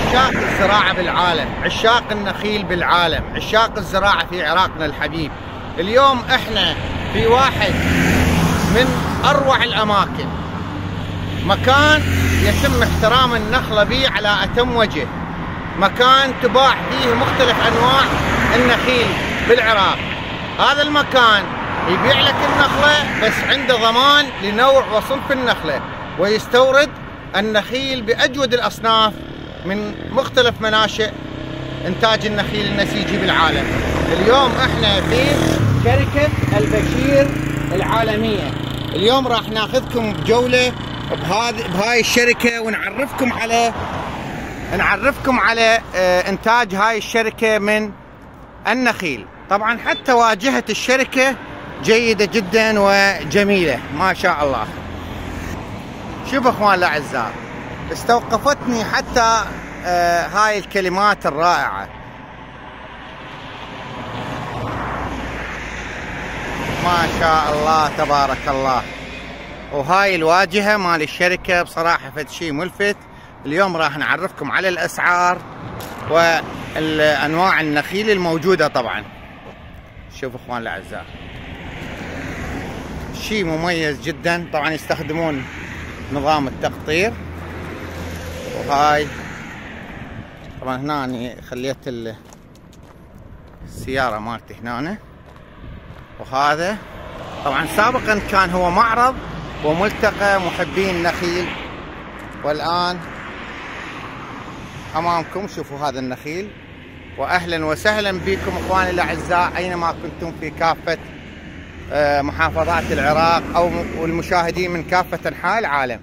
عشاق الزراعة بالعالم، عشاق النخيل بالعالم، عشاق الزراعة في عراقنا الحبيب. اليوم احنا في واحد من اروع الاماكن، مكان يتم احترام النخلة به على اتم وجه، مكان تباع فيه مختلف انواع النخيل بالعراق. هذا المكان يبيع لك النخلة بس عنده ضمان لنوع وصنف النخلة، ويستورد النخيل بأجود الأصناف من مختلف مناشئ إنتاج النخيل النسيجي بالعالم. اليوم احنا في شركة البشير العالمية. اليوم راح ناخذكم بجولة بهاي الشركة ونعرفكم على إنتاج هاي الشركة من النخيل. طبعا حتى واجهة الشركة جيدة جدا وجميلة ما شاء الله. شوف اخوان الاعزاء، استوقفتني حتى هاي الكلمات الرائعة، ما شاء الله تبارك الله. وهاي الواجهة مال الشركة بصراحة فد شيء ملفت. اليوم راح نعرفكم على الاسعار والانواع النخيل الموجودة. طبعا شوف اخوان الاعزاء، شيء مميز جدا. طبعا يستخدمون نظام التقطير. وهاي طبعا هنا خليت السيارة مالتي هنا. وهذا طبعا سابقا كان هو معرض وملتقى محبين النخيل، والآن أمامكم شوفوا هذا النخيل. وأهلا وسهلا بكم اخواني الاعزاء اينما كنتم في كافة محافظات العراق او المشاهدين من كافة انحاء العالم.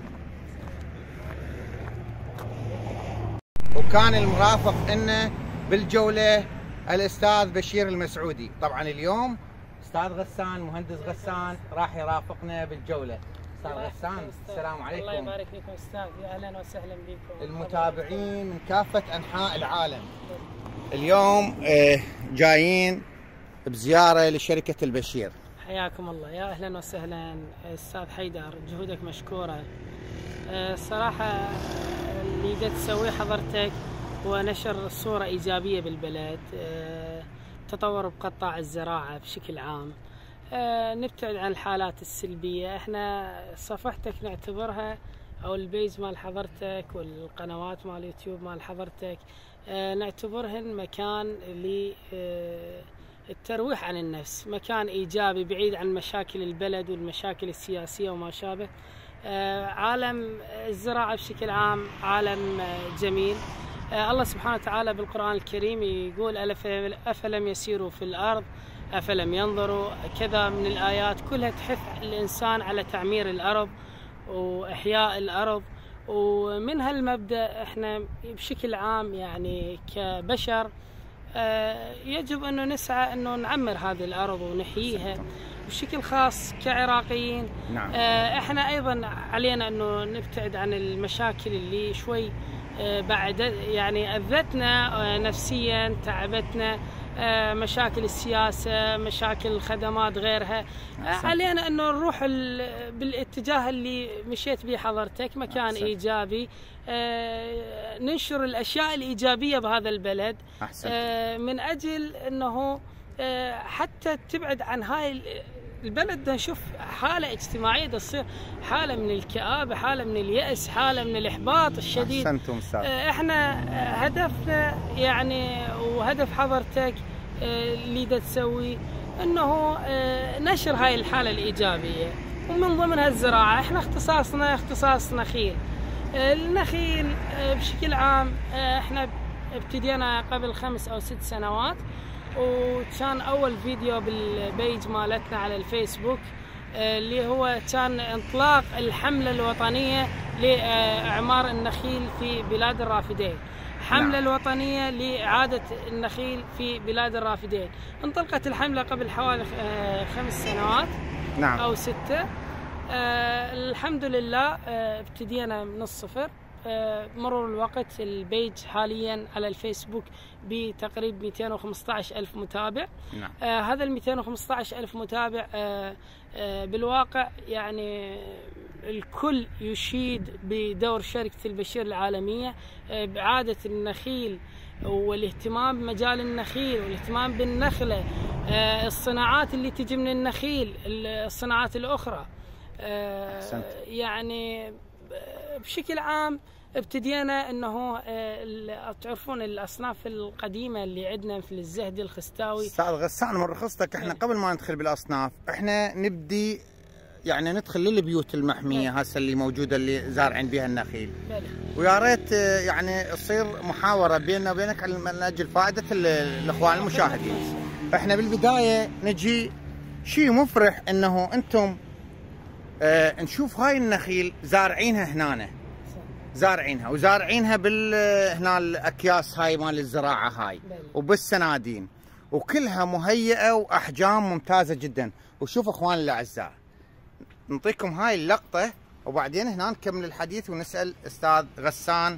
وكان المرافق لنا بالجولة الاستاذ بشير المسعودي. طبعا اليوم استاذ غسان، مهندس غسان، راح يرافقنا بالجولة. استاذ غسان السلام عليكم. الله يبارك فيكم استاذ، يا اهلا وسهلا بكم المتابعين من كافة انحاء العالم. اليوم جايين بزيارة لشركة البشير. حياكم الله، يا اهلا وسهلا استاذ حيدر، جهودك مشكورة. الصراحة اللي قد تسويه حضرتك هو نشر صورة ايجابية بالبلد، تطور بقطاع الزراعة بشكل عام، نبتعد عن الحالات السلبية. احنا صفحتك نعتبرها او البيج مال حضرتك والقنوات مال يوتيوب مال حضرتك نعتبرهن مكان للترويح عن النفس، مكان ايجابي بعيد عن مشاكل البلد والمشاكل السياسية وما شابه. عالم الزراعة بشكل عام عالم جميل. الله سبحانه وتعالى بالقرآن الكريم يقول أفلم يسيروا في الأرض أفلم ينظروا، كذا من الآيات كلها تحث الإنسان على تعمير الأرض وإحياء الأرض. ومن هالمبدأ احنا بشكل عام يعني كبشر يجب أنه نسعى أنه نعمر هذه الأرض ونحييها. بشكل خاص كعراقيين نعم. احنا أيضا علينا أنه نبتعد عن المشاكل اللي شوي بعد يعني أذتنا نفسيا، تعبتنا، مشاكل السياسة، مشاكل الخدمات غيرها. علينا أنه نروح بالاتجاه اللي مشيت به حضرتك، مكان أحسن. إيجابي، ننشر الأشياء الإيجابية بهذا البلد من أجل أنه حتى تبعد عن هاي البلد. نشوف حالة اجتماعية تصير حالة من الكآبة، حالة من اليأس، حالة من الإحباط الشديد. أحسنتم أستاذ. احنا هدفنا يعني وهدف حضرتك اللي دا تسوي انه نشر هاي الحالة الإيجابية، ومن ضمنها الزراعة. احنا اختصاصنا اختصاص نخيل. النخيل بشكل عام احنا ابتدينا قبل 5 أو 6 سنوات، وكان أول فيديو بالبيج مالتنا على الفيسبوك اللي هو كان انطلاق الحملة الوطنية لإعمار النخيل في بلاد الرافدين. حملة الوطنية لإعادة النخيل في بلاد الرافدين. انطلقت الحملة قبل حوالي 5 سنوات نعم. أو 6. الحمد لله ابتدينا من الصفر. مرور الوقت البيج حاليا على الفيسبوك بتقريبا 215 ألف متابع. نعم. هذا ال 215 ألف متابع بالواقع يعني الكل يشيد بدور شركة البشير العالمية بإعادة النخيل والاهتمام بمجال النخيل والاهتمام بالنخلة، الصناعات اللي تجي من النخيل، الصناعات الأخرى. يعني بشكل عام ابتدينا انه تعرفون الاصناف القديمه اللي عندنا مثل الزهدي، الخستاوي. استاذ غسان من رخصتك احنا قبل ما ندخل بالاصناف احنا نبدي يعني ندخل للبيوت المحميه هسه اللي موجوده اللي زارعين بها النخيل. ويا ريت يعني تصير محاوره بيننا وبينك من اجل فائده الاخوان المشاهدين. احنا بالبدايه نجي شيء مفرح انه انتم نشوف هاي النخيل زارعينها هنا، زارعينها وزارعينها هنا الاكياس هاي مال الزراعه هاي وبالسنادين، وكلها مهيئه واحجام ممتازه جدا. وشوف اخواني الاعزاء نعطيكم هاي اللقطه وبعدين هنا نكمل الحديث ونسال استاذ غسان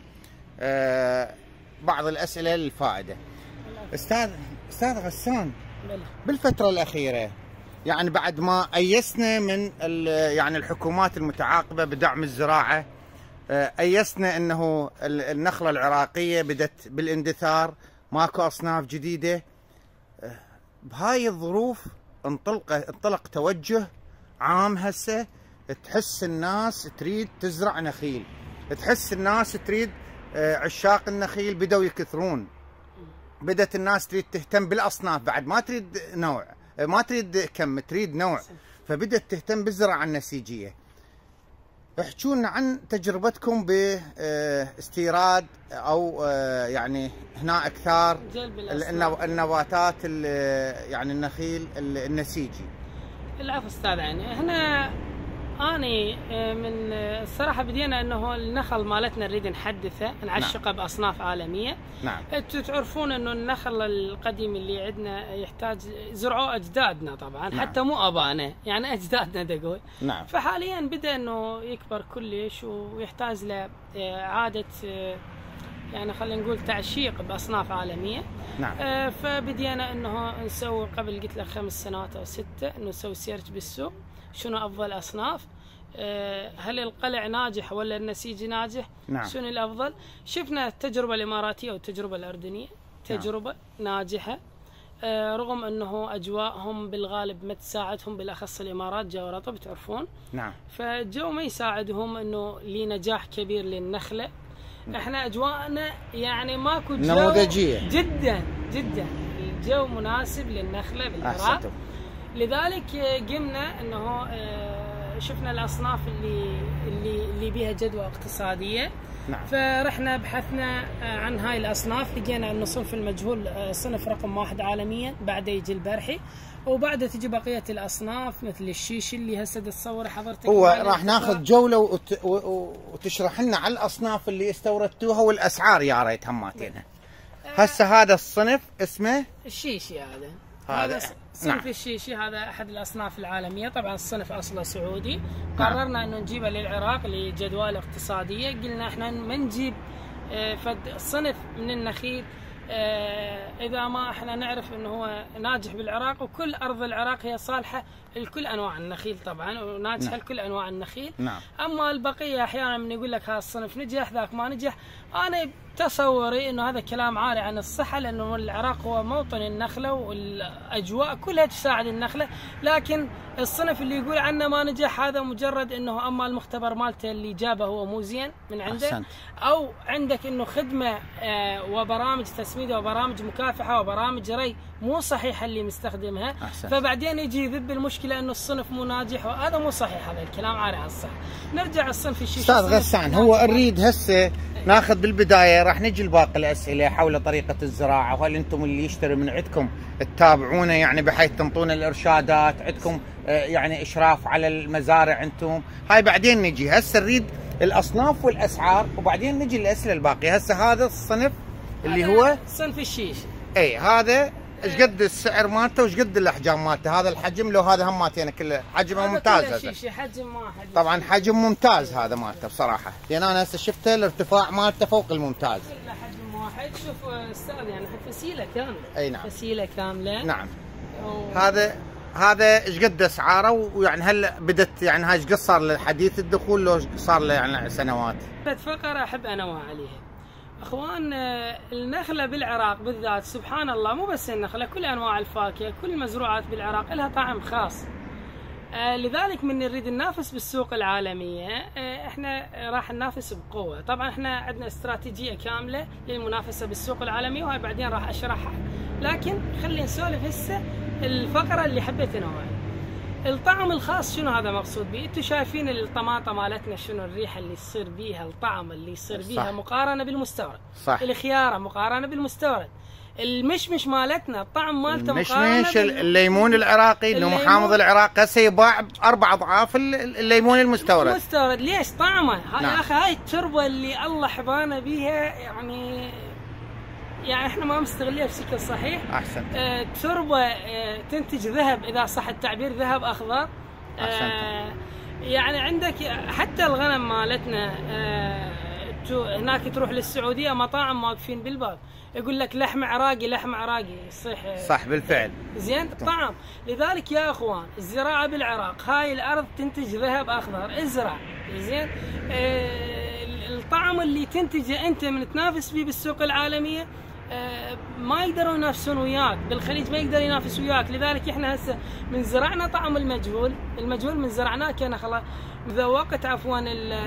بعض الاسئله للفائده. استاذ غسان، بالفتره الاخيره يعني بعد ما ايسنا من يعني الحكومات المتعاقبه بدعم الزراعه، ايسنا انه النخله العراقيه بدت بالاندثار، ماكو اصناف جديده. بهاي الظروف انطلق توجه عام هسه، تحس الناس تريد تزرع نخيل، تحس الناس تريد عشاق النخيل بدأوا يكثرون، بدت الناس تريد تهتم بالاصناف، بعد ما تريد نوع، ما تريد كم، تريد نوع، فبدت تهتم بالزراعه النسيجيه. احكوا لنا عن تجربتكم باستيراد او يعني هنا اكثار النباتات يعني النخيل النسيجي. العفو استاذ. يعني هنا اني من الصراحه بدينا انه النخل مالتنا نريد نحدثه، نعشقه باصناف عالميه. نعم. انتم تعرفون انه النخل القديم اللي عندنا يحتاج زرعوه اجدادنا طبعا. نعم. حتى مو ابانا، يعني اجدادنا دقوا. نعم. فحاليا بدا انه يكبر كلش ويحتاج له اعاده يعني خلينا نقول تعشيق باصناف عالميه. نعم. فبدينا انه نسوي قبل قلت لك 5 سنوات او 6 انه نسوي سيرش بالسوق شنو افضل اصناف، هل القلع ناجح ولا النسيجي ناجح؟ نعم. شنو الافضل؟ شفنا التجربه الاماراتيه والتجربه الاردنيه، تجربه ناجحه، رغم انه اجواءهم بالغالب ما تساعدهم، بالاخص الامارات جو رطب تعرفون. نعم. فالجو ما يساعدهم انه لنجاح كبير للنخله. احنا اجواءنا يعني ماكو جو نموذجيه جدا جدا، الجو مناسب للنخله بالعراق. لذلك قمنا انه شفنا الاصناف اللي بيها جدوى اقتصاديه. نعم. فرحنا بحثنا عن هاي الاصناف، لقينا انه صنف المجهول صنف رقم 1 عالميا، بعده يجي البرحي وبعده تجي بقيه الاصناف مثل الشيشي اللي هسه تصور حضرتك. هو راح ناخذ جوله وتشرح لنا على الاصناف اللي استوردتوها والاسعار يا ريت هماتينها. هسه هذا الصنف اسمه الشيشي. هذا صنف نعم. الشيشي هذا احد الاصناف العالميه، طبعا الصنف اصله سعودي. قررنا انه نجيبه للعراق لجدوى اقتصاديه. قلنا احنا ما نجيب صنف من النخيل اذا ما احنا نعرف انه هو ناجح بالعراق، وكل ارض العراق هي صالحه لكل انواع النخيل طبعا، وناجحه نعم. لكل انواع النخيل. نعم. اما البقيه احيانا من يقول لك هذا الصنف نجح ذاك ما نجح، انا تصوري انه هذا كلام عاري عن الصحه، لانه العراق هو موطن النخله والاجواء كلها تساعد النخله. لكن الصنف اللي يقول عنه ما نجح هذا مجرد انه اما المختبر مالته اللي جابه هو مو زين من عنده. أحسنت. او عندك انه خدمه وبرامج تسميده وبرامج مكافحه وبرامج ري مو صحيحه اللي مستخدمها. أحسنت. فبعدين يجي يذب المشكله انه الصنف مو ناجح، وهذا مو صحيح، هذا الكلام عاري عن الصحه. نرجع الصنف الشيشي. استاذ غسان، هو نريد هسه ناخذ بالبدايه، راح نجي لباقي الاسئله حول طريقه الزراعه، وهل انتم اللي يشتري من عندكم تتابعونه يعني بحيث تنطون الارشادات، عندكم يعني اشراف على المزارع انتم، هاي بعدين نجي. هسه نريد الاصناف والاسعار وبعدين نجي للاسئله الباقيه. هسه هذا الصنف اللي هو صنف الشيشي. اي هذا ايش قد السعر مالته وايش قد الاحجام مالته؟ هذا الحجم لو هذا هماتين كله حجمه ممتاز. هذا شيشي حجم واحد طبعا حجم ممتاز هذا مالته بصراحه، لان انا هسه شفته الارتفاع مالته فوق الممتاز. كله حجم واحد. شوف استاذ يعني فسيله كامله. اي نعم. فسيله كامله. نعم. هذا ايش قد اسعاره؟ ويعني هل بدت يعني هاي ايش قد صار له حديث الدخول لو صار له يعني سنوات؟ فقره احب انوه عليها. اخوان، النخله بالعراق بالذات سبحان الله، مو بس النخله، كل انواع الفاكهه، كل المزروعات بالعراق لها طعم خاص. لذلك من نريد ننافس بالسوق العالمية، احنا راح ننافس بقوة. طبعا احنا عندنا استراتيجية كاملة للمنافسة بالسوق العالمية، وهاي بعدين راح اشرحها، لكن خلينا نسولف هسه الفقرة اللي حبيت انوعها. الطعم الخاص شنو هذا مقصود به؟ انتم شايفين الطماطة مالتنا شنو الريحة اللي يصير بيها، الطعم اللي يصير بيها مقارنة بالمستورد. صح. الخيارة مقارنة بالمستورد. المشمش مالتنا الطعم مالته المشمش، الليمون العراقي، انه محامض العراق هسه يباع ب4 اضعاف الليمون المستورد. المستورد ليش؟ طعمه. نعم. يا اخي هاي التربه اللي الله حبانا بيها، يعني احنا ما مستغليها بشكل صحيح. احسن. تربه تنتج ذهب، اذا صح التعبير، ذهب اخضر. يعني عندك حتى الغنم مالتنا، هناك تروح للسعوديه مطاعم واقفين بالباب يقول لك لحم عراقي، لحم عراقي، صح؟ صح بالفعل. زين الطعم. لذلك يا اخوان الزراعه بالعراق، هاي الارض تنتج ذهب اخضر، ازرع. زين الطعم اللي تنتجه انت من تنافس فيه بالسوق العالميه ما يقدروا ينافسون وياك، بالخليج ما يقدر ينافس وياك. لذلك احنا هسه من زرعنا طعم المجهول من زرعناه كنخله مذوقه، عفوا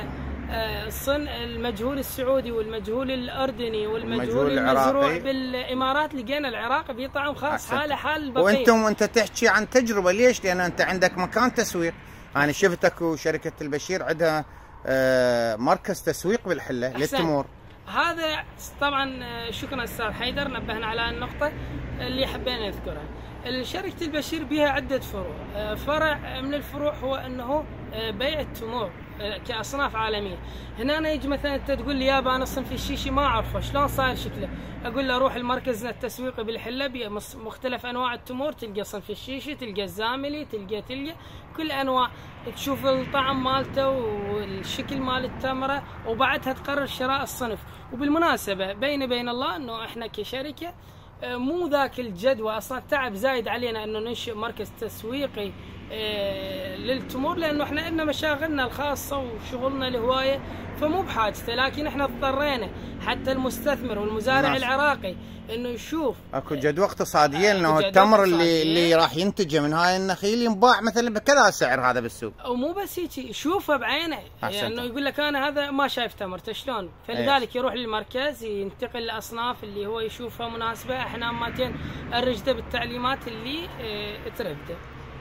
الصن المجهول السعودي والمجهول الاردني والمجهول المزروع بالامارات، لقينا العراق به طعم خاص، حاله حال البقيه. وانت تحكي عن تجربه، ليش؟ لان انت عندك مكان تسويق. انا شفتك وشركه البشير عندها مركز تسويق بالحله للتمور. هذا طبعا شكرا استاذ حيدر، نبهنا على النقطه اللي حبينا نذكرها. شركه البشير بها عده فروع. فرع من الفروع هو انه بيع التمور كاصناف عالميه. هنا يجي مثلا انت تقول لي يابا انا صنف الشيشي ما اعرفه شلون صاير شكله، اقول له روح المركز التسويقي بالحله بمختلف انواع التمور، تلقى صنف الشيشي، تلقى الزاملي، تلقى كل انواع، تشوف الطعم مالته والشكل مال التمره، وبعدها تقرر شراء الصنف. وبالمناسبه بين الله انه احنا كشركه مو ذاك الجدوى، اصلا تعب زايد علينا انه ننشئ مركز تسويقي للتمور، لانه احنا عندنا مشاغلنا الخاصه وشغلنا الهوايه، فمو بحاجته. لكن احنا اضطرينا حتى المستثمر والمزارع العراقي انه يشوف اكو جدوى اقتصاديه، انه التمر اللي راح ينتجه من هاي النخيل ينباع مثلا بكذا سعر هذا بالسوق. ومو بس هيك، يشوفه بعينه، يعني انه يقول لك انا هذا ما شايف تمرته شلون، فلذلك يروح للمركز ينتقل لاصناف اللي هو يشوفها مناسبه، احنا ماتين نرشده بالتعليمات اللي ترده.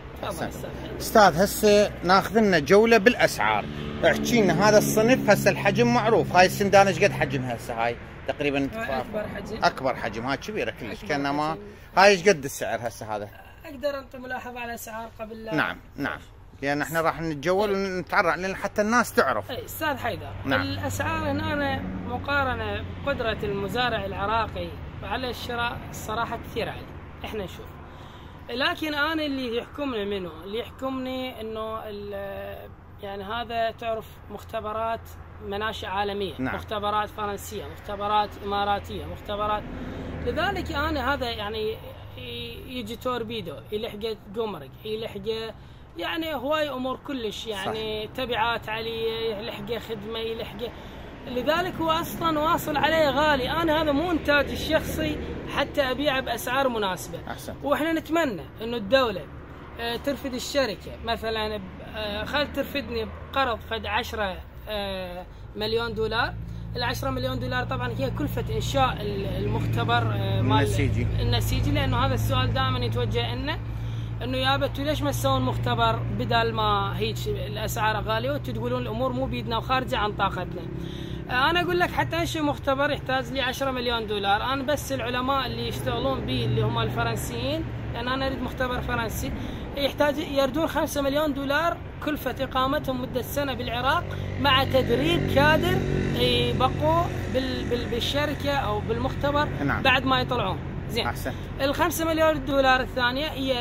استاذ هسه ناخذ لنا جوله بالاسعار، احكي لنا هذا الصنف هسه الحجم معروف، هاي السندانه ايش قد حجمها هسه؟ هاي تقريبا اكبر حجم، هاي كبيره كلش، كانما هاي ايش قد السعر هسه هذا؟ اقدر انطي ملاحظه على اسعار قبل لا. نعم لان احنا راح نتجول ونتعرف لان حتى الناس تعرف. استاذ حيدر، الاسعار هنا مقارنه بقدره المزارع العراقي على الشراء الصراحه كثير عالي، احنا نشوف. لكن انا اللي يحكمني منه، اللي يحكمني انه يعني هذا تعرف مختبرات مناشئ عالميه، مختبرات فرنسيه، مختبرات اماراتيه، مختبرات. لذلك انا هذا يعني يجي توربيدو يلحقه قمرق، يلحقه يعني هواي امور كلش، يعني صح. تبعات عليه، يلحقه خدمه، يلحقه. لذلك هو اصلا واصل عليه غالي. انا هذا مو انتاجي الشخصي حتى ابيعه باسعار مناسبه. أحسن. واحنا نتمنى انه الدوله ترفد الشركه، مثلا خل ترفدني بقرض فد 10 مليون دولار. ال10 مليون دولار طبعا هي كلفه انشاء المختبر مال النسيجي، لانه هذا السؤال دائما يتوجه لنا، انه يابا انتوا ليش ما تسوون مختبر بدل ما هيك الاسعار غاليه وانتوا تقولون الامور مو بيدنا وخارجه عن طاقتنا. انا اقول لك حتى انشئ مختبر يحتاج لي 10 مليون دولار. انا بس العلماء اللي يشتغلون به اللي هم الفرنسيين، لان انا اريد مختبر فرنسي، يحتاج يردون 5 مليون دولار كلفه اقامتهم مده سنه بالعراق، مع تدريب كادر يبقوا بالشركه او بالمختبر. نعم. بعد ما يطلعون. زين. احسن. ال5 مليون دولار الثانيه هي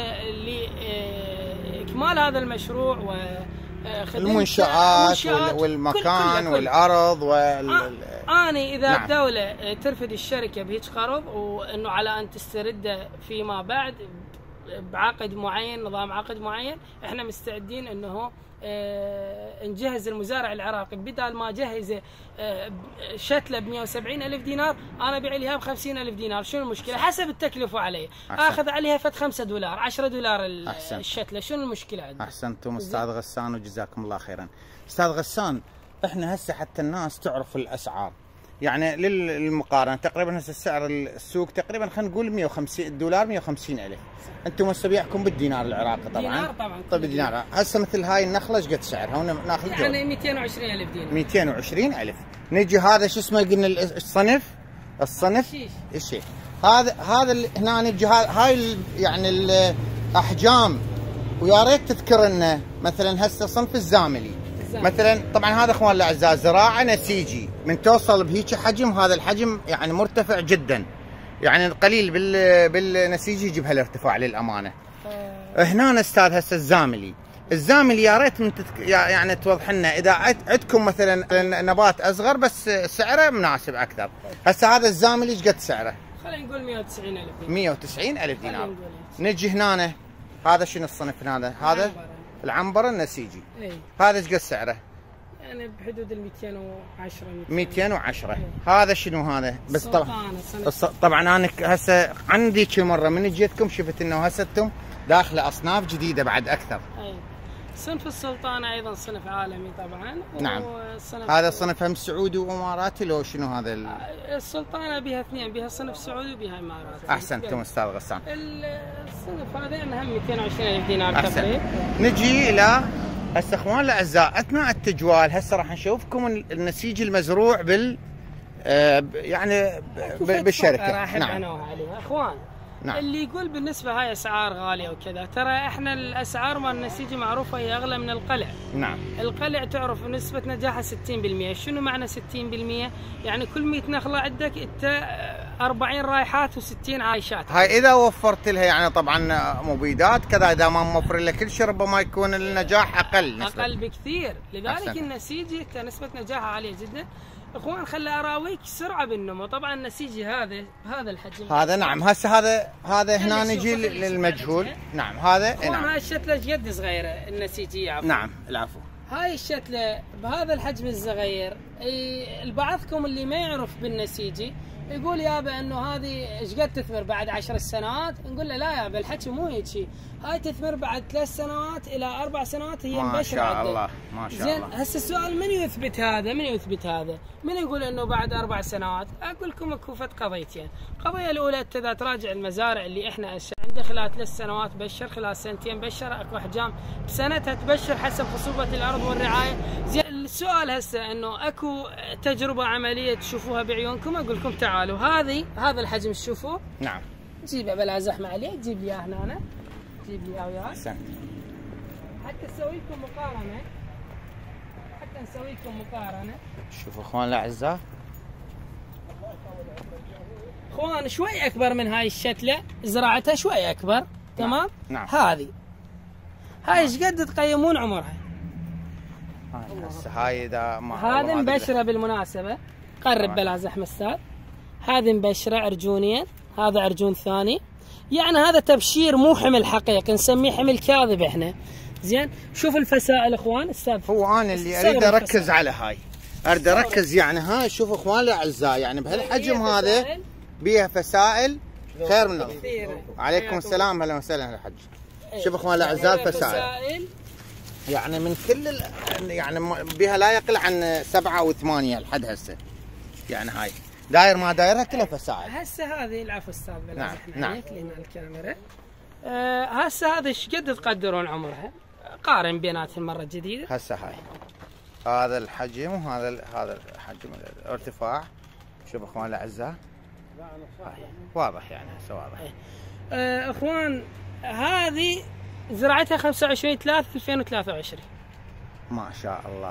لاكمال هذا المشروع و المنشآت والمكان كل والارض انا اذا نعم. الدوله ترفد الشركه بهيك قرض، وانه على ان تسترده فيما بعد، بعقد معين، نظام عقد معين، احنا مستعدين انه نجهز المزارع العراقي بدال ما جهزه شتله ب 170,000 دينار، انا ابيع لها ب 50,000 دينار. شنو المشكله؟ حسب التكلفه علي، اخذ عليها فد 5 دولار 10 دولار الشتله، شنو المشكله عندنا؟ احسنتم استاذ غسان وجزاكم الله خيرا. استاذ غسان، احنا هسه حتى الناس تعرف الاسعار، يعني للمقارنه تقريبا هسه سعر السوق تقريبا خلينا نقول 150 الدولار 150,000، انتم هسه بيعكم بالدينار العراقي طبعا. دينار طبعا. طيب بالدينار. هسه مثل هاي النخله ايش قد سعرها؟ هنا ناخذ يعني 220,000 دينار. 220,000. نجي هذا شو اسمه قلنا الصنف الشيش. هذا هنا نجي هاي يعني الاحجام، ويا ريت تذكر لنا مثلا هسه صنف الزاملي مثلا. طبعا هذا اخوان الاعزاء زراعه نسيجي، من توصل بهيك حجم، هذا الحجم يعني مرتفع جدا، يعني القليل بالنسيجي يجيب هالارتفاع للامانه. هنا استاذ هسه الزاملي يا ريت يعني توضح لنا اذا عندكم مثلا نبات اصغر بس سعره مناسب اكثر. هسه هذا الزاملي ايش قد سعره؟ خلينا نقول 190,000 دينار. 190,000 دينار. نجي هنا، هذا شنو الصنف هذا العنبر النسيجي. هذا ايش قد سعره؟ يعني بحدود ال 210. 210. هذا شنو هذا؟ بس طبعا انا هسه عندي كل مره من جيتكم شفت انه هسه انتم داخله اصناف جديده بعد اكثر. صنف السلطانه ايضا صنف عالمي طبعا. نعم. هذا صنف هم سعودي واماراتي لو شنو هذا السلطانه بها اثنين، بها صنف سعودي وبها اماراتي. احسنتم استاذ غسان. الصنف هذا يعني هم 220,000 دينار تقريبا. نجي الى هسه اخوان الاعزاء اثناء التجوال هسه راح نشوفكم النسيج المزروع يعني بالشركه. راح يبعنوها عليها اخوان. نعم. اللي يقول بالنسبه هاي اسعار غاليه وكذا، ترى احنا الاسعار مال النسيج معروفه هي اغلى من القلع. نعم. القلع تعرف نسبه نجاحه 60%. شنو معنى 60%؟ يعني كل 100 نخله عندك انت 40 رايحات و60 عايشات. هاي اذا وفرت لها يعني طبعا مبيدات كذا، اذا ما موفر لها كل شيء ربما يكون النجاح اقل نسبة. اقل بكثير. لذلك النسيجي نسبه نجاحه عاليه جدا. اخوان خلي اراويك سرعه بالنمو. طبعا النسيجي هذا الحجم هذا. نعم. هسه هذا هنا نجي للمجهول. نعم. هذا نعم. هاي الشتله قد صغيره النسيجيه. عفوا. نعم العفو. هاي الشتله بهذا الحجم الصغير، البعضكم اللي ما يعرف بالنسيجي يقول يابا انه هذه ايش قد تثمر بعد 10 سنوات؟ نقول له لا يابا الحكي مو هيك شيء، هاي تثمر بعد 3 سنوات الى 4 سنوات هي مبشره. ما شاء الله ما شاء الله. زين هسه السؤال من يثبت هذا؟ من يقول انه بعد 4 سنوات؟ اقول لكم اكو فد قضيتين. القضيه الاولى انت اذا تراجع المزارع اللي احنا عنده خلال 3 سنوات بشر، خلال 2 سنين بشر، اكو احجام بسنتها تبشر حسب خصوبه الارض والرعايه. زين السؤال هسه انه اكو تجربه عمليه تشوفوها بعيونكم، اقول لكم تعالوا هذا الحجم تشوفوه. نعم. جيبه بلا زحمه عليه، جيب لي اياه هنا، جيب لي اياه وياك. احسنت. حتى نسوي لكم مقارنه. شوفوا اخوان الاعزاء، اخوان شوي اكبر من هاي الشتله، زراعتها شوي اكبر. تمام. نعم. هاي ايش قد تقيمون عمرها؟ هسه هاي اذا ما هذه مبشره بالمناسبه، قرب بلا زحمه استاذ. هذه مبشره عرجونين، هذا عرجون ثاني، يعني هذا تبشير مو حمل حقيقي، نسميه حمل كاذب احنا. زين شوف الفسائل اخوان استاذ. هو انا اللي اريد اركز على هاي، اريد اركز يعني هاي. شوف اخوان الاعزاء يعني بهالحجم هذا بيها فسائل خير من كثير. عليكم السلام، هلا وسهلا الحج. شوف اخوان الاعزاء الفسائل يعني من كل يعني بها لا يقل عن 7 أو 8 لحد هسه. يعني هاي داير ما دايرها كلها فسائل. هسه هذه العفو استاذ بلا نعم. زحمه عليك لنا الكاميرا. هسه هذا ايش قد تقدرون عمرها؟ قارن بيناتهم مره جديده. هسه هاي هذا الحجم وهذا الحجم الارتفاع. شوف اخوان الاعزاء واضح يعني هسه واضح. اخوان هذه زراعتها 25/3/2023. ما شاء الله.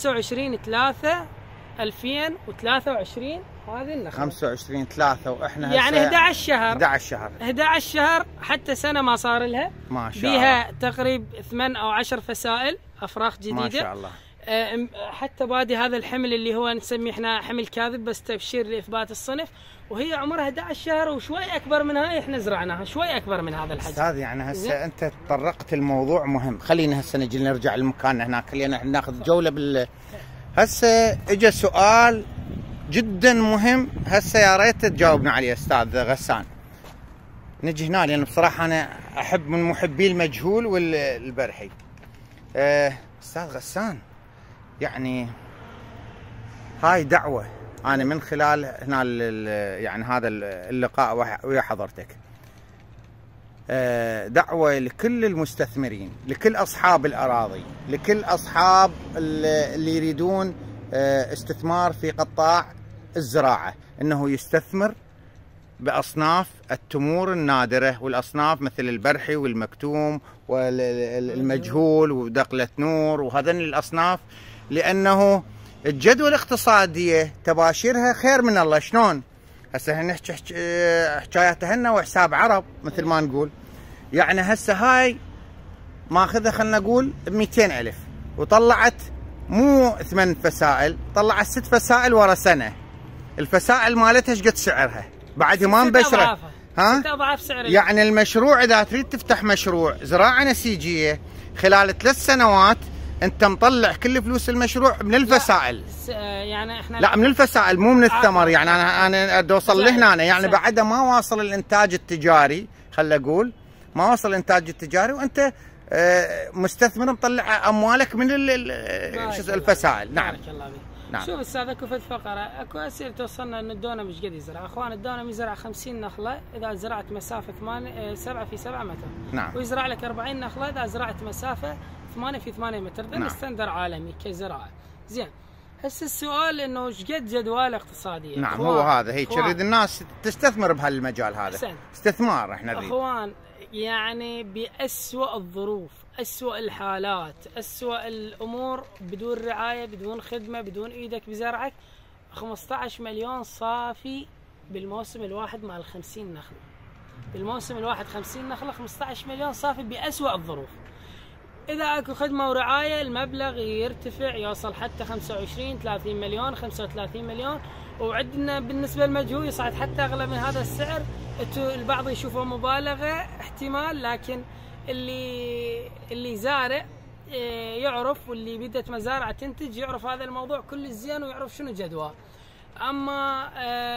25/3/2023 هذه النخله. 25/3 واحنا يعني 11 شهر. 11 شهر حتى سنه ما صار لها. ما شاء الله. بيها تقريب 8 أو 10 فسائل افراخ جديده. ما شاء الله. حتى بادي هذا الحمل اللي هو نسميه احنا حمل كاذب بس تبشير لاثبات الصنف، وهي عمرها 11 شهر وشوي اكبر من هاي، احنا زرعناها شوي اكبر من هذا الحجم. استاذ يعني هسه انت تطرقت الموضوع مهم، خلينا هسه نجي نرجع لمكاننا هناك، خلينا ناخذ جوله هسه اجى سؤال جدا مهم، هسه يا ريت تجاوبنا عليه استاذ غسان. نجي هنا لان بصراحه انا احب من محبي المجهول والبرحي. استاذ غسان، يعني هاي دعوه انا من خلال هنا يعني هذا اللقاء ويا حضرتك، دعوه لكل المستثمرين، لكل اصحاب الاراضي، لكل اصحاب اللي يريدون استثمار في قطاع الزراعه، انه يستثمر باصناف التمور النادره والاصناف مثل البرحي والمكتوم والمجهول ودقله نور وهذين الاصناف، لانه الجدوى الاقتصاديه تباشيرها خير من الله. شلون؟ هسه نحكي حكايات هنا وحساب عرب مثل ما نقول. يعني هسه هاي ماخذها خلينا نقول ب200,000 وطلعت مو 8 فسائل، طلعت 6 فسائل ورا سنه. الفسائل مالتها ايش قد سعرها؟ بعدها ما مبشره. ها؟ 6 أضعاف سعرها. يعني المشروع اذا تريد تفتح مشروع زراعه نسيجيه خلال 3 سنوات انت مطلع كل فلوس المشروع من الفسائل. يعني احنا لا من الفسائل مو من الثمر. يعني انا بدي اوصل لهنا، يعني بعدها ما واصل الانتاج التجاري، خلينا اقول ما وصل الانتاج التجاري وانت مستثمر مطلع اموالك من الفسائل. نعم. بارك الله فيك. نعم. شوف استاذ اكو فد فقره، اكو اسئله توصلنا ان الدونه مش قد يزرع، اخوان الدونه يزرع 50 نخله اذا زرعت مسافه 7 في 7 متر. نعم. ويزرع لك 40 نخله اذا زرعت مسافه 8 في 8 متر، ده مستندر عالمي كزراعه. زين. هسه السؤال انه ايش قد جدوى الاقتصاديه؟ نعم هو هذا، هيك نريد الناس تستثمر بهالمجال هذا. استثمار احنا نريد. اخوان يعني بأسوأ الظروف، أسوأ الحالات، أسوأ الأمور، بدون رعاية، بدون خدمة، بدون إيدك بزرعك، 15 مليون صافي بالموسم الواحد مع 50 نخلة. بالموسم الواحد 50 نخلة 15 مليون صافي بأسوأ الظروف. إذا أكو خدمة ورعاية المبلغ يرتفع يوصل حتى 25 30 مليون 35 مليون، وعندنا بالنسبة للمجهول يصعد حتى أغلى من هذا السعر. البعض يشوفه مبالغة احتمال، لكن اللي زارع يعرف، واللي بدت مزارع تنتج يعرف هذا الموضوع كل الزين ويعرف شنو جدوى. اما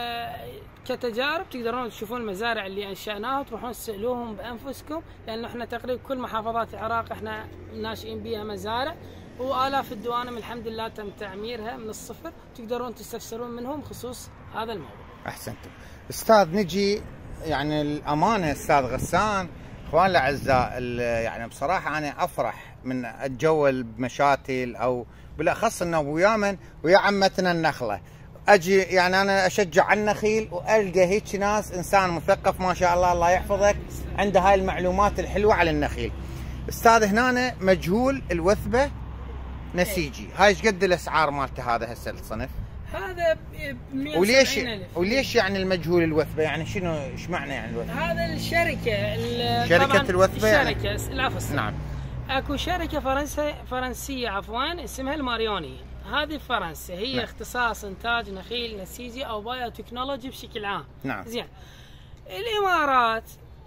كتجارب تقدرون تشوفون المزارع اللي انشأناها وتروحون تسألوهم بانفسكم، لانه احنا تقريبا كل محافظات العراق احنا ناشئين بها مزارع، والاف الدوانم الحمد لله تم تعميرها من الصفر، تقدرون تستفسرون منهم بخصوص هذا الموضوع. احسنتم. استاذ نجي يعني الامانه استاذ غسان، اخوان الاعزاء، يعني بصراحه انا افرح من اتجول بمشاتل او بالاخص انه ويا عمتنا النخله. اجي يعني انا اشجع على النخيل والقى هيك ناس، انسان مثقف ما شاء الله الله يحفظك، عنده هاي المعلومات الحلوه على النخيل. استاذ هنا مجهول الوثبه نسيجي، هاي ايش قد الاسعار مالته هذا هسه الصنف؟ هذا ب 170,000. وليش يعني المجهول الوثبه؟ يعني شنو ايش معنى يعني الوثبه؟ هذا الشركه شركه الوثبه الشركه يعني؟ العفو. نعم. اكو شركه فرنسيه عفوا اسمها الماريوني، هذه فرنسا هي نعم. اختصاص انتاج نخيل نسيجي او بايو تكنولوجي بشكل عام. نعم. زين. الامارات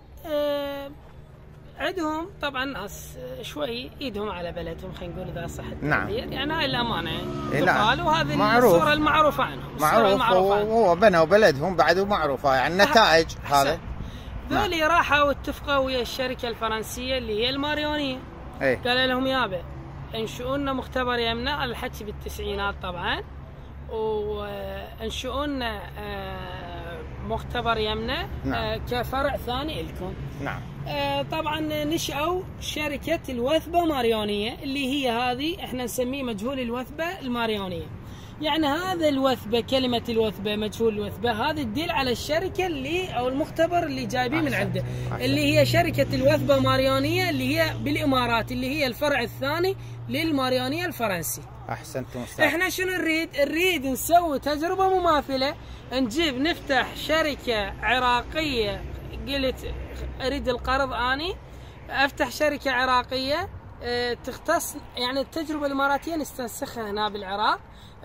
عندهم طبعا ناس شوي ايدهم على بلدهم، خلينا نقول اذا صح التعبير. يعني هاي الامانه تقال، وهذه الصوره المعروفه عنهم. معروف هو بنوا بلدهم بعد ومعروفه يعني النتائج هذا. ذولي راحوا واتفقوا ويا الشركه الفرنسيه اللي هي الماريونيه. قال لهم يابا انشئوا لنا مختبر يمنا، على الحكي بالتسعينات طبعا، وانشئوا لنا مختبر يمنا. نعم. كفرع ثاني لكم. نعم. طبعا نشأوا شركة الوثبة ماريونية، اللي هي هذه احنا نسميه مجهول الوثبة الماريونية. يعني هذا الوثبة، كلمة الوثبة مجهول الوثبة، هذه تدل على الشركة اللي او المختبر اللي جايبين من عنده، اللي هي شركة الوثبة ماريونية اللي هي بالامارات، اللي هي الفرع الثاني للماريونية الفرنسي. احسنتم استاذ. احنا شنو نريد نسوي تجربة مماثلة، نفتح شركة عراقية. قلت اريد القرض اني افتح شركة عراقية تختص يعني التجربه الاماراتيه نستنسخها هنا بالعراق،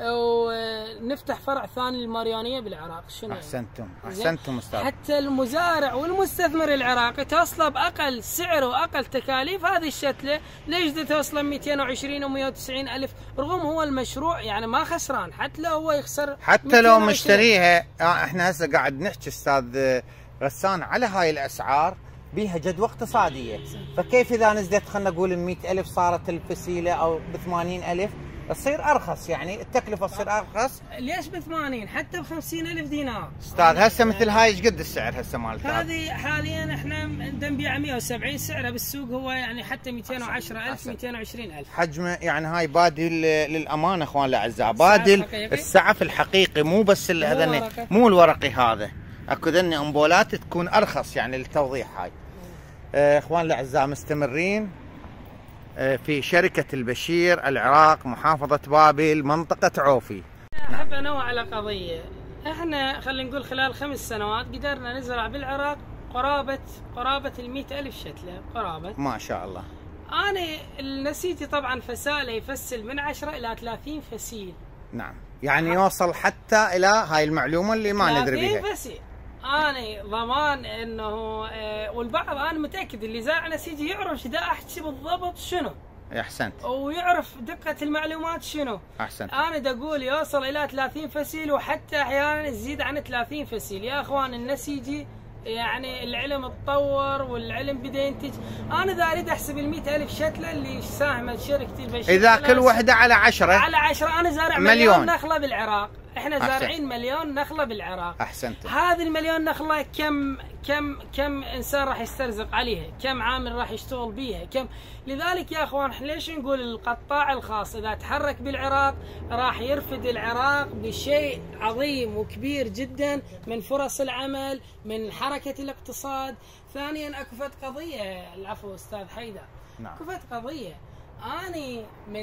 ونفتح فرع ثاني للماريانيه بالعراق. شنو احسنتم استاذ. حتى المزارع والمستثمر العراقي توصله باقل سعر واقل تكاليف هذه الشتله، ليش توصله 220 و190 الف، رغم هو المشروع يعني ما خسران، حتى لو هو يخسر حتى لو مشتريها. احنا هسه قاعد نحكي استاذ غسان على هاي الاسعار، بيها جدوى اقتصاديه، فكيف اذا نزلت خلينا نقول 100,000 صارت الفسيله او ب 80,000 تصير ارخص، يعني التكلفه تصير ارخص. ليش ب 80 حتى ب 50,000 دينار استاذ؟ هسه مثل هاي ايش قد السعر هسه مالتها؟ هذه حاليا احنا نبيعها 170، سعرها بالسوق هو يعني حتى 210,000 220,000 حجمه. يعني هاي بادي للامانه اخوان الاعزاء، بادي السعف الحقيقي، مو بس هذا مو الورقي هذا، اكو ذني امبولات تكون ارخص يعني للتوضيح. هاي اخوان الاعزاء مستمرين في شركة البشير العراق، محافظة بابل، منطقة عوفي. احب انوه على قضية، احنا خلينا نقول خلال 5 سنوات قدرنا نزرع بالعراق قرابة 100,000 شتلة قرابة. ما شاء الله. انا النسيجي طبعا فساله يفسل من 10 الى 30 فسيل. نعم، يعني يوصل حتى الى هاي المعلومة اللي ما ندري بها. 30 فسيل. أنا ضمان إنه والبعض أنا متأكد اللي زارع نسيجي يعرف ايش دا أحكي بالضبط شنو. أحسنت. ويعرف دقة المعلومات شنو. أحسنت. أنا دا أقول يوصل إلى 30 فسيل وحتى أحيانا يزيد عن 30 فسيل. يا أخوان النسيجي يعني العلم تطور والعلم بدا ينتج. أنا إذا أريد أحسب 100,000 شتلة اللي ساهمت شركتي البشير، إذا كل وحدة على 10 أنا زارع مليون نخلة بالعراق. احنا زارعين مليون نخله بالعراق. احسنت. هذه المليون نخله كم انسان راح يسترزق عليها، كم عامل راح يشتغل بيها، لذلك يا اخوان احنا ليش نقول القطاع الخاص اذا تحرك بالعراق راح يرفد العراق بشيء عظيم وكبير جدا من فرص العمل، من حركه الاقتصاد. ثانيا اكو فد قضيه، العفو استاذ حيدر. نعم. اكو فد قضيه، اني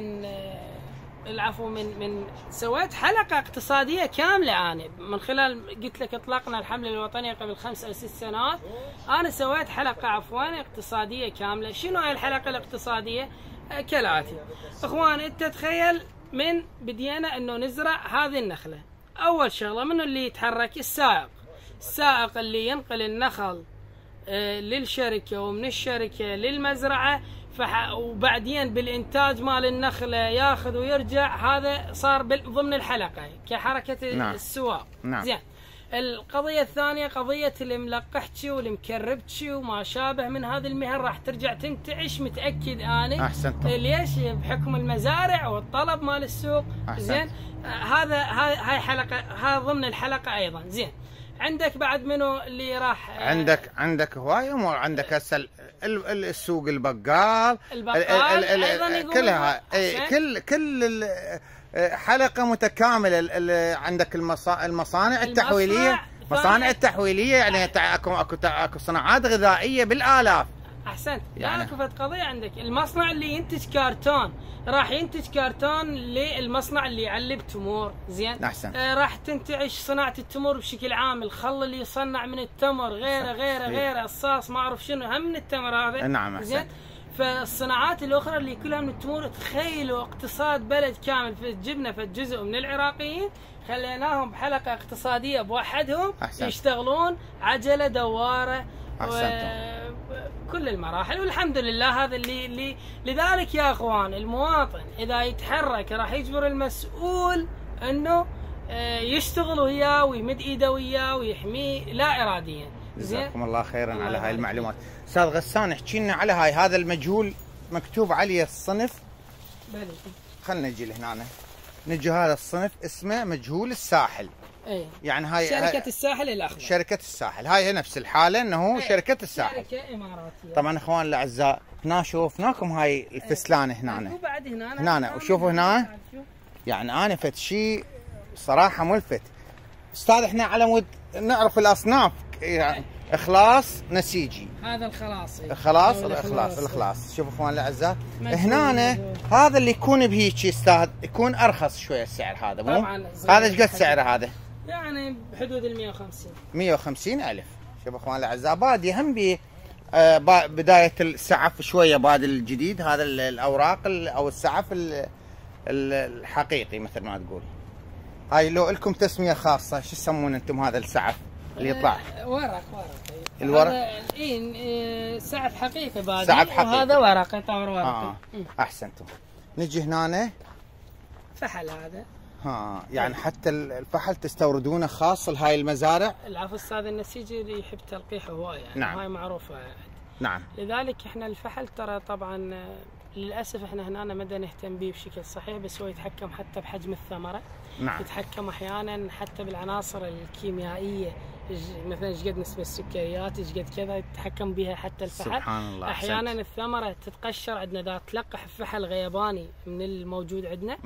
من سويت حلقة اقتصادية كاملة. أنا من خلال قلت لك اطلقنا الحملة الوطنية قبل 5 أو 6 سنوات، أنا سويت حلقة اقتصادية كاملة. شنو هاي الحلقة الاقتصادية؟ كالآتي. إخوان أنت تخيل من بدينا إنه نزرع هذه النخلة، أول شغلة منه اللي يتحرك؟ السائق اللي ينقل النخل للشركة ومن الشركة للمزرعة، وبعدين بالإنتاج مال النخلة ياخذ ويرجع. هذا صار ضمن الحلقة كحركة نعم. السواق. نعم. زين. القضية الثانية قضية الملقحتشي والمكربتشي وما شابه من هذه المهن، راح ترجع تنتعش متأكد أنا. أحسنت. ليش؟ بحكم المزارع والطلب مال السوق. زين. هاي حلقة، هذا ضمن الحلقة أيضا. زين. عندك بعد منو اللي راح؟ عندك هواي امور. عندك هسه السوق، البقال ايضا كلها كل حلقه متكامله. عندك المصانع التحويليه، يعني اكو صناعات غذائيه بالالاف. احسنت. يعني اكو فد قضيه، عندك المصنع اللي ينتج كرتون راح ينتج كرتون للمصنع اللي يعلب تمور. زين. احسنت. راح تنتعش صناعه التمور بشكل عام، الخل اللي يصنع من التمر، غيره الصاص ما اعرف شنو هم من التمر هذا. نعم. زين. فالصناعات الاخرى اللي كلها من التمور، تخيلوا اقتصاد بلد كامل. جبنا في جزء من العراقيين خليناهم بحلقه اقتصاديه بوحدهم. أحسنت. يشتغلون عجله دواره كل المراحل، والحمد لله. هذا اللي لذلك يا اخوان المواطن اذا يتحرك راح يجبر المسؤول انه يشتغل وياه ويمد ايده وياه ويحميه لا اراديا. جزاكم الله خيرا على هاي المعلومات. استاذ غسان احكي لنا على هذا المجهول مكتوب عليه الصنف. بلى. خلينا نجي لهنا، نجي هذا الصنف اسمه مجهول الساحل. اي. يعني هاي شركة الساحل الأخضر. شركة الساحل هاي نفس الحالة انه شركة الساحل. شركة إماراتية. طبعا اخوان الاعزاء هنا شوفناكم هاي الفسلانة هنا. بعد هنا وشوفوا هنا. يعني انا فد شيء صراحة ملفت. استاذ احنا على مود نعرف الاصناف، يعني اخلاص نسيجي. هذا الخلاصي. الخلاص. شوفوا اخوان الاعزاء هنا هذا اللي يكون بهيك استاذ يكون ارخص شويه السعر هذا مو؟ هذا ايش قد سعره هذا؟ يعني بحدود ال 150. 150,000. شوفوا اخوان الاعزاء بادي هم بي بداية السعف شوية بعد الجديد، هذا الأوراق أو السعف الحقيقي مثل ما تقول. هاي لو لكم تسمية خاصة شو تسمون أنتم هذا السعف اللي يطلع؟ ورق. الورق؟ اي سعف حقيقي بادي، سعف حقيقي، وهذا ورق يطور ورقي. أحسنتم. نجي هنا فحل هذا. يعني حتى الفحل تستوردونه خاص لهاي المزارع؟ العفو استاذ النسيجي اللي يحب تلقيحه هواي يعني. نعم. هاي معروفه. نعم. لذلك احنا الفحل ترى طبعا للاسف احنا هنا ما نهتم به بشكل صحيح، بس هو يتحكم حتى بحجم الثمره. نعم. يتحكم احيانا حتى بالعناصر الكيميائيه، مثلا ايش قد نسبه السكريات، ايش قد كذا يتحكم بها حتى الفحل. سبحان الله. احيانا الثمره تتقشر عندنا اذا تلقح فحل غيباني من الموجود عندنا.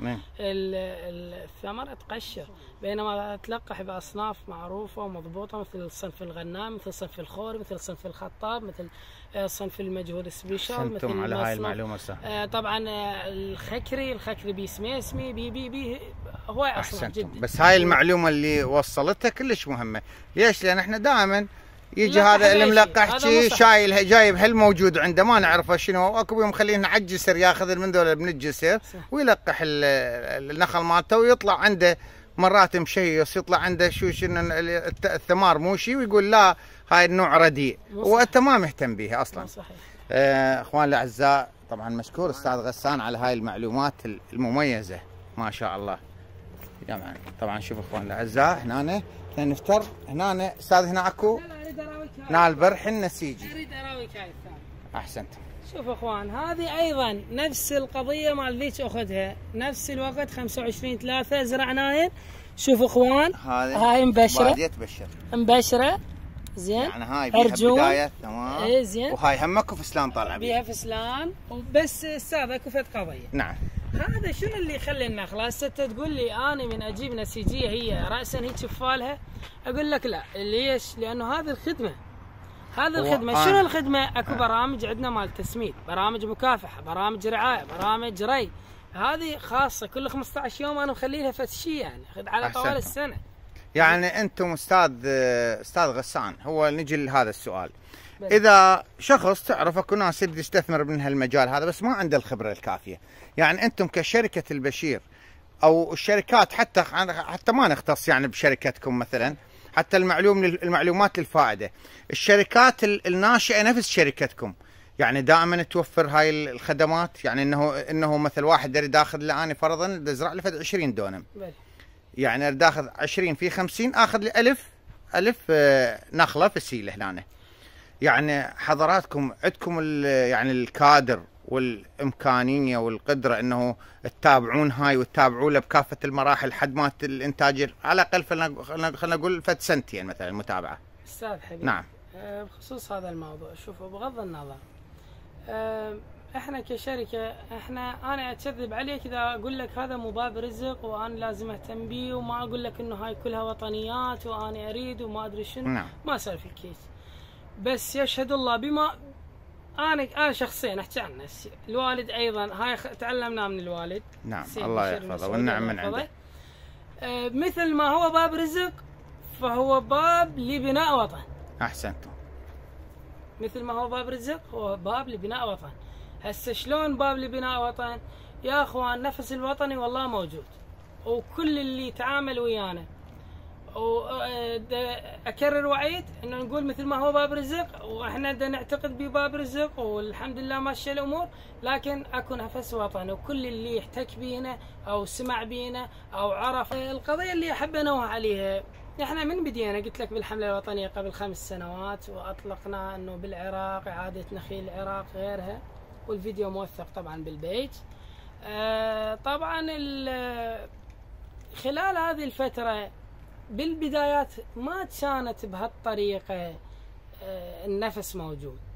الثمره تقشر، بينما تلقح باصناف معروفه ومضبوطه مثل صنف الغنام، مثل صنف الخوري، مثل صنف الخطاب، مثل صنف المجهود سبيشال، مثل على هاي المعلومه طبعا الخكري بيسمي بي هو اصلا جدا. بس هاي المعلومه اللي وصلتها كلش مهمه. ليش؟ لان احنا دائما يجي هذا اللي ملقح شايل جايب هالموجود عنده ما نعرفه شنو، اكو يوم خليه على الجسر ياخذ من ذول من الجسر ويلقح النخل مالته ويطلع عنده مرات مشيص، يطلع عنده شنو الثمار موشي ويقول لا هاي النوع رديء وانت ما مهتم بها اصلا. صحيح. اخوان الاعزاء طبعا مشكور استاذ غسان على هاي المعلومات المميزه ما شاء الله. جمعا طبعا شوف اخوان الاعزاء هنا نفتر هنا استاذ هنا اكو نال برح النسيجي. اريد اراويك هاي الثاني. احسنت. شوف اخوان هذه ايضا نفس القضيه مال ذيك اخذها نفس الوقت 25/3 زرعناهن. شوف اخوان هاي مبشره مبشره زين، يعني هاي بيها بدايه تمام. اي زين. وهاي هم اكو فسلان طالع بيها فسلان بس استاذ اكو فد قضيه. نعم. هذا شنو اللي يخلي النخله؟ هسه تقول لي انا من اجيب نسيجيه هي راسا هيك شفالها، اقول لك لا. ليش؟ لانه هذه الخدمه شنو الخدمه؟ اكو برامج عندنا مال تسميد، برامج مكافحه، برامج رعايه، برامج ري، هذه خاصه كل 15 يوم انا مخلي لها فد شيء يعني على طوال السنه. يعني انتم استاذ غسان، هو نجي لهذا السؤال. اذا شخص تعرف اكو ناس يبي يستثمر من هالمجال هذا بس ما عنده الخبره الكافيه، يعني انتم كشركه البشير او الشركات حتى ما نختص يعني بشركتكم مثلا، حتى المعلومات للفائده، الشركات الناشئه نفس شركتكم يعني دائما توفر هاي الخدمات، يعني انه مثل واحد يريد ياخذ له انا فرضا ازرع لي 20 دونم، يعني اريد اخذ 20 في 50 اخذ لي 1000 نخله فسيله هنا. يعني حضراتكم عندكم يعني الكادر والامكانيه والقدره انه تتابعون هاي وتتابعوا له بكافه المراحل حد ما الانتاج على الاقل خلينا نقول فد سنتين مثلا المتابعه. استاذ حبيبي. نعم. بخصوص هذا الموضوع شوفوا بغض النظر احنا كشركه انا اكذب عليك اذا اقول لك هذا مو باب رزق وانا لازم اهتم به، وما اقول لك انه هاي كلها وطنيات وانا اريد وما ادري شنو. نعم. ما صار في الكيس. بس يشهد الله بما انا شخصيا احكي عن نفسي، الوالد ايضا هاي تعلمناه من الوالد. نعم الله يحفظه والنعم من عنده. مثل ما هو باب رزق فهو باب لبناء وطن. احسنتم. مثل ما هو باب رزق هو باب لبناء وطن. هسه شلون باب لبناء وطن؟ يا اخوان نفس الوطني والله موجود، وكل اللي يتعامل ويانا واكرر واعيد انه نقول مثل ما هو باب رزق واحنا نعتقد بباب رزق والحمد لله ماشيه الامور، لكن اكو نفس وطن، وكل اللي يحتك بينا او سمع بينا او عرف القضيه اللي احب انوه عليها. احنا من بدينا قلت لك بالحمله الوطنيه قبل 5 سنوات، واطلقنا انه بالعراق اعاده نخيل العراق غيرها، والفيديو موثق طبعا بالبيت. طبعا خلال هذه الفتره بالبدايات ما كانت بهالطريقه النفس موجود،